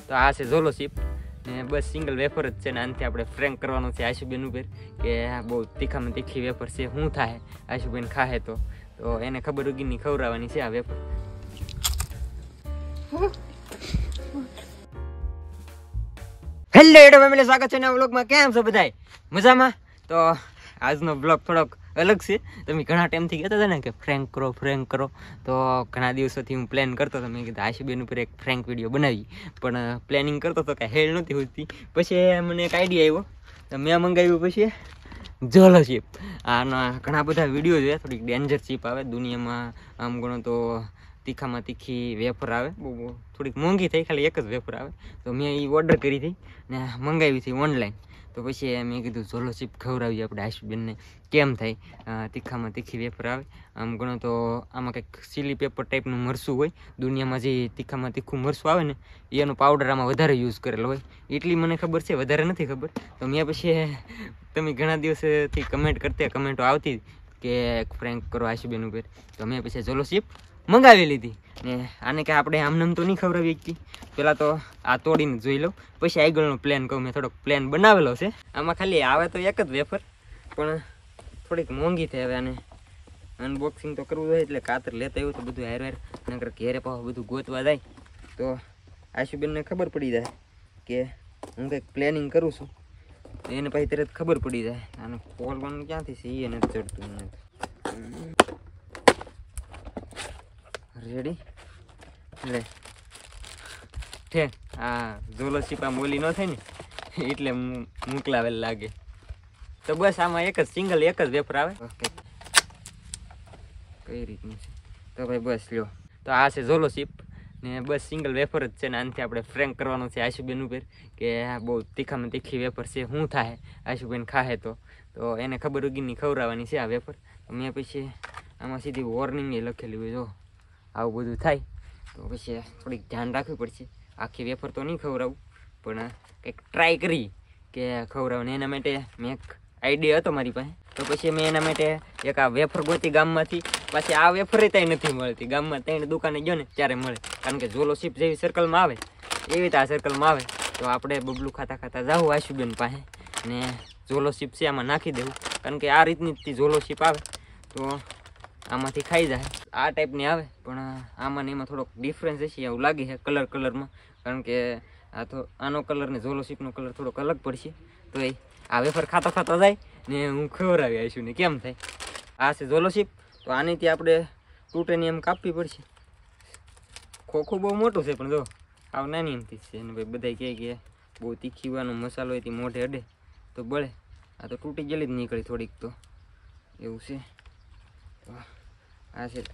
તો આ છે ઝોલો ચીપ ને બસ સિંગલ વેફર જ છે ને આનાથી આપણે ફ્રેન્ક કરવાનું છે આશુબેન ઉપર કે બહુ તીખામાં તીખી વેફર છે શું થાય આશુબેન ખાહે તો એને ખબર ઉગીની ખવડાવવાની છે આ વેફર. હેલો એડો ફેમિલી, સ્વાગત છે નવા વ્લોગમાં. કેમ છો બધાય? મજામાં? તો આજનો બ્લોગ થોડોક અલગ છે. તમે ઘણા ટાઈમથી કહેતા હતા ને કે ફ્રેન્ક કરો, તો ઘણા દિવસોથી હું પ્લાન કરતો હતો. મેં કીધું આશુબેન ઉપર એક ફ્રેન્ક વિડીયો બનાવી, પણ પ્લાનિંગ કરતો હતો કાંઈ હેલ નહોતી હોતી. પછી મને એક આઈડિયા આવ્યો, તો મેં મંગાવ્યું પછી ઝોલો ચીપ. આના ઘણા બધા વિડીયો છે. થોડીક ડેન્જર ચીપ આવે દુનિયામાં, આમ ગણો તો તીખામાં તીખી વેફર આવે, બહુ થોડીક મોંઘી થઈ, ખાલી એક જ વેફર આવે. તો મેં એ ઓર્ડર કરી હતી ને મંગાવી હતી ઓનલાઈન. તો પછી મેં કીધું ઝોલો ચીપ ખવડાવીએ આપણે આશુબેનને, કેમ થાય તીખામાં તીખી વેફર આવે. આમ ગણો તો આમાં કંઈક ચીલી પેપર ટાઈપનું મરચું હોય, દુનિયામાં જે તીખામાં તીખું મરચું આવે ને એનો પાવડર આમાં વધારે યુઝ કરેલો હોય. એટલી મને ખબર છે, વધારે નથી ખબર. તો મેં પછી તમે ઘણા દિવસથી કમેન્ટો આવતી કે ફ્રેન્ક કરો આશુબેન ઉપર, તો મેં પછી ઝોલો ચીપ મંગાવી લીધી. ને આને કે આપણે આમનામ તો નહીં ખવડાવી શકતી, પહેલાં તો આ તોડીને જોઈ લઉં, પછી આગળનો પ્લાન કહું. મેં થોડોક પ્લાન બનાવેલો છે. આમાં ખાલી આવે તો એક જ વેફર, પણ થોડીક મોંઘી થઈ. હવે આને અનબોક્સિંગ તો કરવું હોય એટલે કાતર લેતા આવ્યું તો બધું હાર નકર ઘેરે પાછું બધું ગોતવા જાય તો આશુબેનને ખબર પડી જાય કે હું કંઈક પ્લાનિંગ કરું છું. એને પછી તરત ખબર પડી જાય. આને ખોલવાનું ક્યાંથી છે એ નથી ચડતું મને. રેડી લે ઠે આ ઝોલો ચીપ આ મોલી ન થાય ને એટલે મોકલાવેલ લાગે. તો બસ આમાં એક જ સિંગલ એક જ વેફર આવે. ઓકે, કઈ રીતનું છે તો ભાઈ બસ લ્યો. તો આ છે ઝોલો ચીપ ને બસ સિંગલ વેફર જ છે ને આનાથી આપણે ફ્રેન્ક કરવાનું છે આશુબેન ઉપર કે બહુ તીખામાં તીખી વેફર છે શું થાય આશુબેન ખાહે તો એને ખબર ઉગીની ખવડાવવાની છે આ વેફર. તો મેં પછી આમાં સીધી વોર્નિંગ એ લખેલી હોય, જો આવું બધું થાય તો પછી થોડીક ધ્યાન રાખવી પડશે. આખી વેફર તો નહીં ખવડાવું, પણ કંઈક ટ્રાય કરી કે ખવડાવને. એના માટે મેં એક આઈડિયા હતો મારી પાસે. તો પછી મેં એના માટે એક આ વેફર ગોતી ગામમાંથી. પાછી આ વેફર ત્યાં નથી મળતી ગામમાં, ત્યાં દુકાને ગયો ને ત્યારે મળે. કારણ કે ઝોલો ચીપ જેવી સર્કલમાં આવે એવી રીતે આ સર્કલમાં આવે. તો આપણે બબલું ખાતા જાવું આશુબેન પાસે ને ઝોલો ચીપ છે આમાં નાખી દેવું. કારણ કે આ રીતની જ ઝોલો ચીપ આવે તો આમાંથી ખાઈ જાય. આ ટાઈપની આવે, પણ આમાં ને એમાં થોડોક ડિફરન્સ હશે એવું લાગે છે કલરમાં. કારણ કે આ તો આનો કલર ને ઝોલો ચીપનો કલર થોડોક અલગ પડશે. તો એ આ વેફર ખાતો જાય ને હું ખવડાવી આવીશું ને કેમ થાય. આ છે ઝોલો ચીપ. તો આનીથી આપણે તૂટેની એમ કાપવી પડશે. ખોખું બહુ મોટું છે પણ જો આવ નાની એમથી છે. અને ભાઈ બધા કહે કે બહુ તીખી વાનો મસાલો એથી મોઢે અડે તો બળે. આ તો તૂટી ગયેલી જ નીકળી થોડીક, તો એવું છે. તો આ છે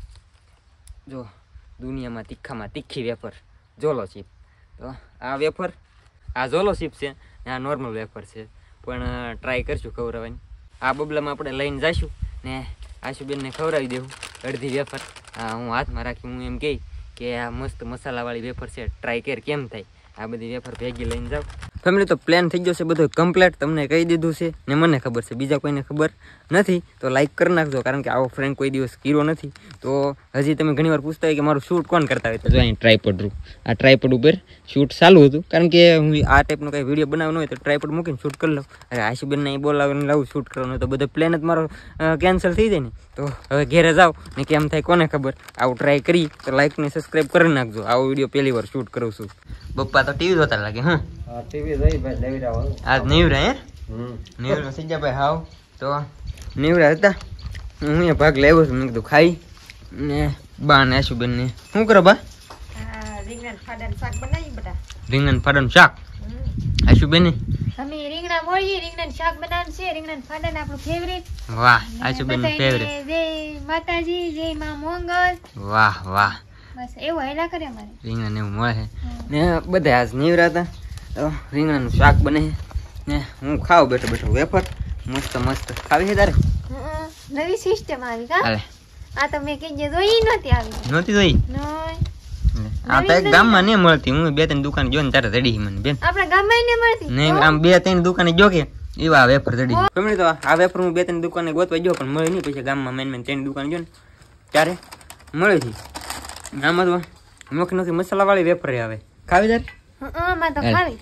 જો દુનિયામાં તીખામાં તીખી વેફર ઝોલો ચીપ. તો આ વેફર આ ઝોલો ચીપ છે ને આ નોર્મલ વેફર છે, પણ ટ્રાય કરશું ખવડાવવાની. આ બબલામાં આપણે લઈને જઈશું ને આશુબેનને ખવડાવી દેવું અડધી વેફર. હું હાથમાં રાખી હું એમ કહી કે આ મસ્ત મસાલાવાળી વેફર છે, ટ્રાય કર કેમ થાય. આ બધી વેફર ભેગી લઈને જાઉં. ફેમિલી તો પ્લાન થઈ ગયો છે બધું કમ્પ્લીટ. તમને કહી દીધું છે ને મને ખબર છે, બીજા કોઈને ખબર નથી તો લાઈક કરી નાખજો. કારણ કે આવો ફ્રેન્ક કોઈ દિવસ કર્યો નથી. તો હજી તમે ઘણીવાર પૂછતા હોય કે મારું શૂટ કોણ કરતા હોય, તો જો અહીં ટ્રાયપોડ આ ટ્રાયપોડ ઉપર શૂટ ચાલુ હતું. કારણ કે હું આ ટાઈપનો કંઈ વિડીયો બનાવવાનો હોય તો ટ્રાયપોડ મૂકીને શૂટ કરી લઉં. અરે આશુબેનને અહીં બોલાવીને લાવું શૂટ કરવાનું, તો બધો પ્લાન જ મારો કેન્સલ થઈ જાય ને. તો હવે ઘેરે જાઓ ને કેમ થાય કોને ખબર. આવું ટ્રાય કરી તો લાઈક ને સબસ્ક્રાઈબ કરી નાખજો. આવો વિડીયો પહેલી વાર શૂટ કરું છું. પપ્પા તો ટીવી જોતા લાગે. ટીવી જોઈ ભાઈ લેવરા આજ નીવરા હે નીવરા સીજા ભાઈ હાવ તો નીવરા હતા. હું એ ભાગ લેવો છું. મેં કીધું ખાઈ ને બા ને આશુબેન ને શું કરો બા? રીંગણ ફાડાનું શાક બનાવી બેટા. રીંગણ ફાડાનું શાક આશુબેન અમે રીંગણા મોળીએ રીંગણાનું શાક બનાવવાનું છે. રીંગણાનું ફાડાનું આપણું ફેવરિટ. વાહ આશુબેન નું ફેવરિટ. જય માતાજી, જય માં મોંગલ. વાહ વાહ, બસ એવું હેલા કરે અમારે. રીંગણ એવું મળે છે ને બધા આજ નીવરા હતા. તો રીંગણાનું શાક બને ને હું ખાવ બેઠો વેફર મસ્ત ખાવી છે તારે? નવી સિસ્ટમ આવી કા? હાલે આ તો મેં કઈ જોઈ નહોતી જોઈ. નહીં આ તો એક ગામમાં નહીં મળતી. હું 2-3 દુકાન જોઈને ત્યારે રડી મને બેન. આપણા ગામમાં ને મળતી નહીં, આમ 2-3 દુકાને જો કે એવા વેફર રડી. તમને તો આ વેફર હું 2-3 દુકાને ગોતવા ગયો પણ મળે નહીં. પછી ગામમાં મેન 3 દુકાન જો ને ત્યારે મળે છે. આમાં તો નોખી મસાલા વાળી વેફર આવે. ખાવી તારે? માં તો ખાવી.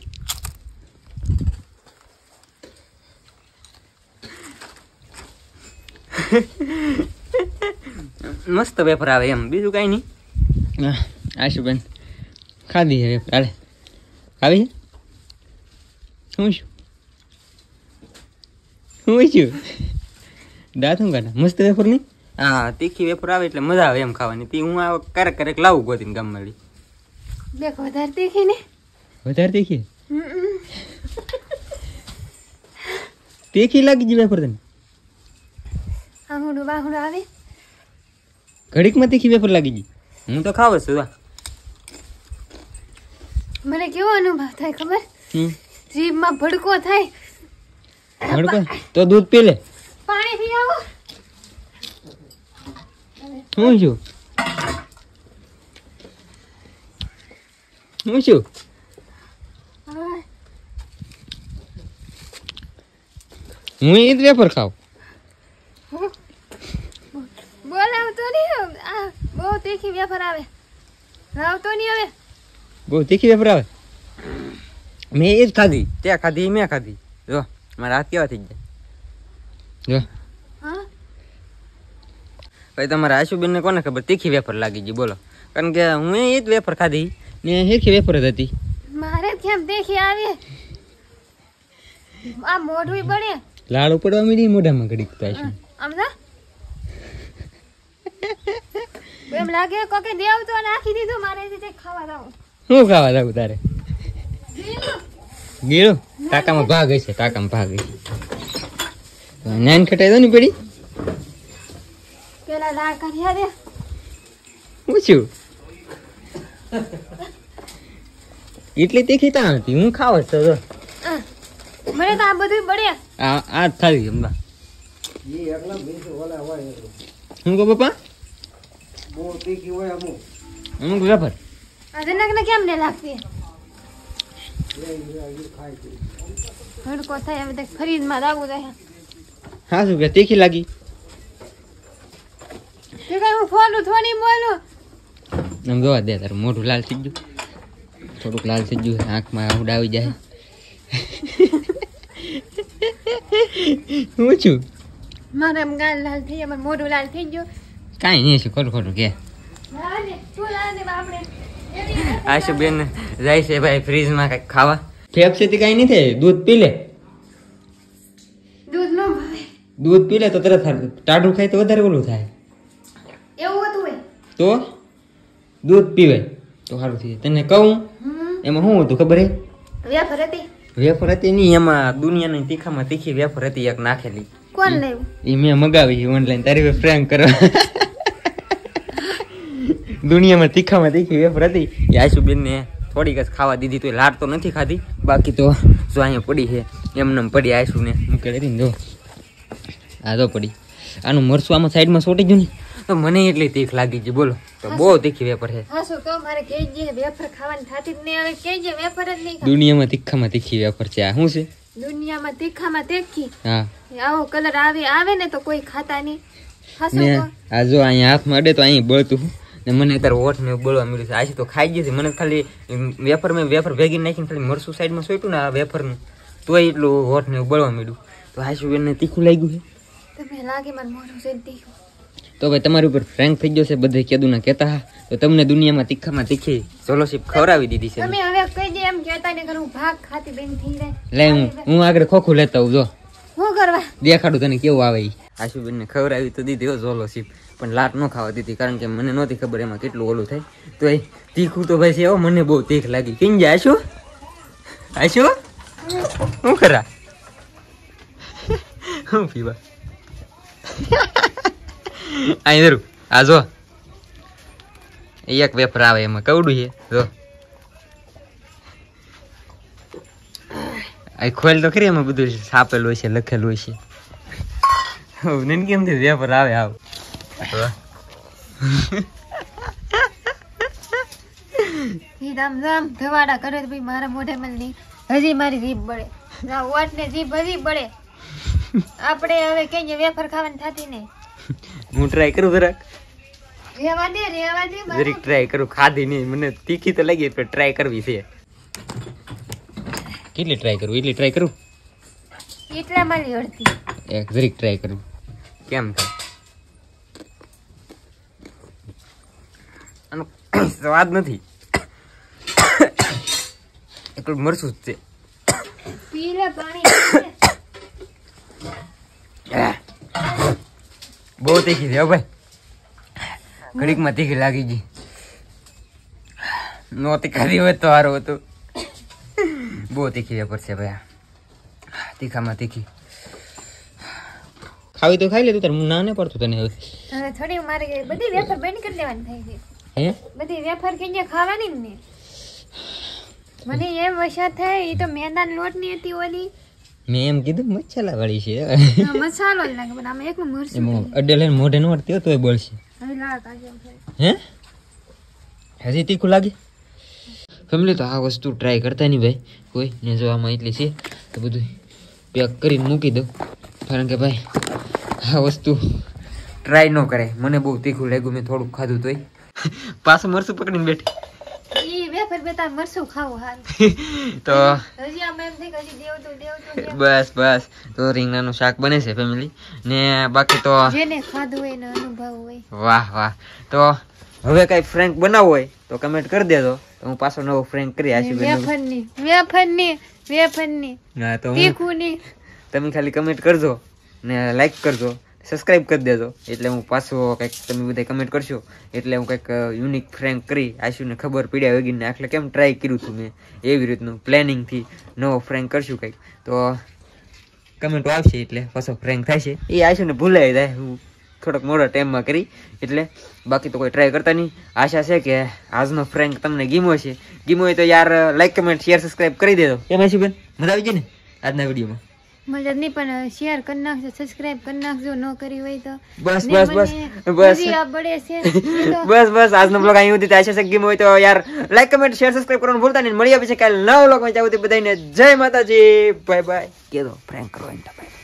મસ્ત વેફર આવે એમ, બીજું કઈ નહીં. આશુબેન ખાધી છે વેફર. હાલે ખાવી છે. શું છું દાંત શું કાઢા? મસ્ત વેફર નહીં? હા, તીખી વેફર આવે એટલે મજા આવે એમ ખાવાની. તે હું આ ક્યારેક લાવું ગોતીને ગામમાં. દેખ વધારે તીખી ને. વધારે તીખી? તીખી લાગી ગઈ વેફર તને? આહુડું બાહુડું આવે. ઘડીકમાં તીખી વેફર લાગી ગઈ. હું તો ખાવ છું. મને કેવો અનુભવ થાય ખબર? જીભમાં ભડકો થાય. ભડકો તો દૂધ પી લે. પાણી પી આવો. હું છું હું એ જ વેફર ખાવ. બોલાવતો નહીં. આ બહુ તીખી વેફર આવે. લાવતો નહીં હવે. બહુ તીખી વેફર આવે. મેં એ જ ખાધી. ત્યાં ખાધી મેં ખાધી. જો મારા હાથ કેવા થઈ ગયા. જો ભાઈ તમારા આશુબેન ને કોને ખબર તીખી વેફર લાગી ગઈ? બોલો. કારણ કે હું એ જ વેફર ખાધી ને હેરખી વેફર જ હતી. મારે કેમ તીખી આવી? આ મોઢું બળે. લાડુ પડવા મીડી મોઢામાં ઘડીક તો આશુ. સમજા? એમ લાગે કોકે દેવ તો નાખી દીધું. મારે જે ખાવા જાવ. શું ખાવા જાવ તારે? ગીળો ટાકામાં ભાગ હશે. ટાકામાં ભાગ હશે. નાન ખટાઈ દો ને પડી. પેલા લાડ કાઢ્યા દે. પૂછ્યું એટલી તીખી તા હતી. હું ખાવ છો. મને તો આ બધું બળે. આ થાળી અમ્બા. શું કહો પપ્પા? અમુક વેફર આ જનકને કેમ ને લાગતી? ભડકો થાય હવે તો ફરીદમાં લાવવું જાય. હા શું કે તીખી લાગી? તે કઈ હું ફોલું થોડી બોલું. આમ જોવા દે. તારું મોઢું લાલ થઈ ગયું. થોડુંક લાલ થઈ ગયું. આંખમાં આવડ આવી જાય. હું છું મારે એમ ગાલ લાલ થઈ જાય. મોઢું લાલ થઈ ગયું. કાંઈ નહીં છે. ખોટું ખોટું કે આશુબેન જાય છે ભાઈ ફ્રીજમાં કઈક ખાવા. ફેફસે થી કઈ નહીં થાય. દૂધ પી લે. દૂધ નો ભાવે. દૂધ પી લે તો તરત ટાઢું ખાય તો વધારે ઓલું થાય. એવું હતું હોય તો દૂધ પીવાય તો સારું થઈ જાય. તને કહું એમાં શું હતું ખબર હે? વેફર હતી. વેફર હતી નહીં. એમાં દુનિયાની તીખામાં તીખી વેફર હતી એક નાખેલી. કોણ લેવું? એ મેં મગાવી ઓનલાઈન. તારી ફ્રેન્ક કરવા. દુનિયામાં તીખામાં તીખી વેફર હતી. એ આશુબેન ને થોડીક જ ખાવા દીધી. તો લાડ તો નથી ખાધી. બાકી તો જો અહીંયા પડી છે એમને પડી. આશુ ને મૂકેલી ને જો આ તો પડી. આનું મરસું આમાં સાઈડમાં સોટી ગયું ને તો મને એટલી તીખ લાગી ગઈ. બોલો તો બહુ તીખી વેફર છે. હા શું કહું? મારે કેજે વેફર ખાવાની થાતી જ નહીં. હવે કેજે વેફર જ નહીં. દુનિયામાં તીખામાં તીખી વેફર છે. આ શું છે? દુનિયામાં તીખામાં તીખી. હા આવો કલર આવે ને તો કોઈ ખાતા નહીં. ને આ જો અહીંયા હાથમાં અડે તો અહીં બળતું ને મને અત્યારે હોઠ ને બળવા મળ્યું છે. આજી તો ખાઈ ગઈ છે. મને ખાલી વેફર ભેગી નાખીને ખાલી મરસું સાઈડમાં સોટ્યું ને આ વેફરનું તોય એટલું હોઠ ને બળવા મળ્યું. તો આશુબેનને તીખું લાગ્યું છે. તમે લાગે મારું મોઢું છે તીખું. તો ભાઈ તમારી ઉપર ફ્રેન્ક થઈ ગયો છે. બધે કેદું ના કહેતા હા તો તમને દુનિયામાં તીખામાં તીખી સોલોશીપ ખવડાવી દીધી છે. તમે હવે કહી દે એમ કહેતા ને કરું ભાગ ખાતી બેન થઈ જાય. લે હું આગળ ખોખું લેતા હું. જો શું કરવા દેખાડું તને કેવું આવે. આશુબેનને ખવડાવી તો દીધી હો સોલોશીપ. પણ લાટ ન ખાવા દીધી કારણ કે મને નહોતી ખબર એમાં કેટલું ઓલું થાય. તો એ તીખું તો ભાઈ છે. એવો મને બહુ તીખ લાગી. કેમ જાય આશુ? આશુ શું ખરા? શું પીવા? અહીં ધરું. આ જો એક વેફર આવે એમાં કવડું છે. જો આ ખોલ તો ખરી. એમાં બધું છાપેલું હોય છે, લખેલું હોય છે. કેમ થી વેફર આવે આવ ધવાડા કરે તો મારા મોઢે નહીં. હજી મારી જીભ બળે. વોટ ને જીભ હજી બળે. આપણે હવે કઈ વેફર ખાવાની થતી નહીં. હું ટ્રાય કરું જરાક. રેવા દે જરીક ટ્રાય કરું. ખાધી નહીં મને તીખી તો લાગી પણ ટ્રાય કરવી છે. કેટલી ટ્રાય કરું એટલી ટ્રાય કરું એટલામાં જ અડધી. એક જરીક ટ્રાય કરું કેમ થાય આનો સ્વાદ નથી એકલું મરચું જ છે પી લે પાણી. બહુ તીખી છે હો ભાઈ ઘડીકમાં તીખી લાગી ગઈ નો તીખાતી હોય તો સારું હતું બહુ તીખી વેફર છે ભાઈ તીખામાં તીખી ખાવી તો ખાઈ લે તું તાર ના ને પડતું તને હવે હવે થોડી મારે બધી વેફર બંધ કરી દેવાની થઈ ગઈ. હે બધી વેફર કે ખાવાની જ ને. મને એમ વશા થાય એ તો મેંદાનો લોટ ની હતી ઓલી. મેં એમ કીધું મસાલા વાળી છે મસાલો જ લાગે પણ આમાં એકલું મરચું. એમાં અડે લઈને મોઢે નો અડતી તોય બોલશે હવે લાગ આજે હે હજી તીખું લાગે ફેમિલી તો આ વસ્તુ ટ્રાય કરતા નહીં ભાઈ કોઈ ને જો આમાં એટલી છે તો બધું પેક કરીને મૂકી દો કારણ કે ભાઈ આ વસ્તુ ટ્રાય ન કરે મને બહુ તીખું લાગ્યું મેં થોડુંક ખાધું તોય પાછું મરચું પકડીને બેઠી ઈ વેફર બેતા મરચું ખાવું હાલ તો હજી આમ એમ થઈ કે હજી દેવતું બસ બસ તો રીંગણાનું શાક બને છે ફેમિલી ને બાકી તો જેને ખાધું હોય એનો અનુભવ હોય. વાહ વાહ તો હવે કઈ ફ્રેન્ક બનાવવો હોય તો કમેન્ટ કરી દેજો તો હું પાછો નવો ફ્રેન્ક કરી વેફરની હા તો તીખુંની તમે ખાલી કમેન્ટ કરજો ને લાઈક કરજો સબસ્ક્રાઇબ કરી દેજો એટલે હું પાછો કંઈક તમે બધા કમેન્ટ કરશો એટલે હું કંઈક યુનિક ફ્રેન્ક કરી આશુને ખબર પીડ્યા વગીને આટલે કેમ ટ્રાય કર્યું હતું મેં એવી રીતનું પ્લાનિંગથી નવો ફ્રેન્ક કરશું કંઈક તો કમેન્ટો આવશે એટલે પાછો ફ્રેન્ક થાય છે એ આશુને ભૂલાઈ જાય હું થોડોક મોડા ટાઈમમાં કરી એટલે બાકી તો કોઈ ટ્રાય કરતા નહીં આશા છે કે આજનો ફ્રેન્ક તમને ગીમો છે ગીમો હોય તો યાર લાઈક કમેન્ટ શેર સબસ્ક્રાઇબ કરી દેજો એમ આશુબેન મજા આવી જાય ને આજના વિડીયોમાં મજા નહીં પણ શેર કરી નાખજો સબસ્ક્રાઇબ કરી નાખજો ન કરી હોય તો બસ બસ બસ બસ હજી આ બળે છે બસ બસ આજનો બ્લોગ અહીં સુધી આશા છે ગેમ હોય તો યાર લાઈક કમેન્ટ શેર સબસ્ક્રાઇબ કરવાનું ભૂલતા નહીં મળીએ પછી કાલે નવા બ્લોગમાં જાવ બધાને જય માતાજી બાય બાય કે દો ફ્રેન્ક કરો એન્ટા બાય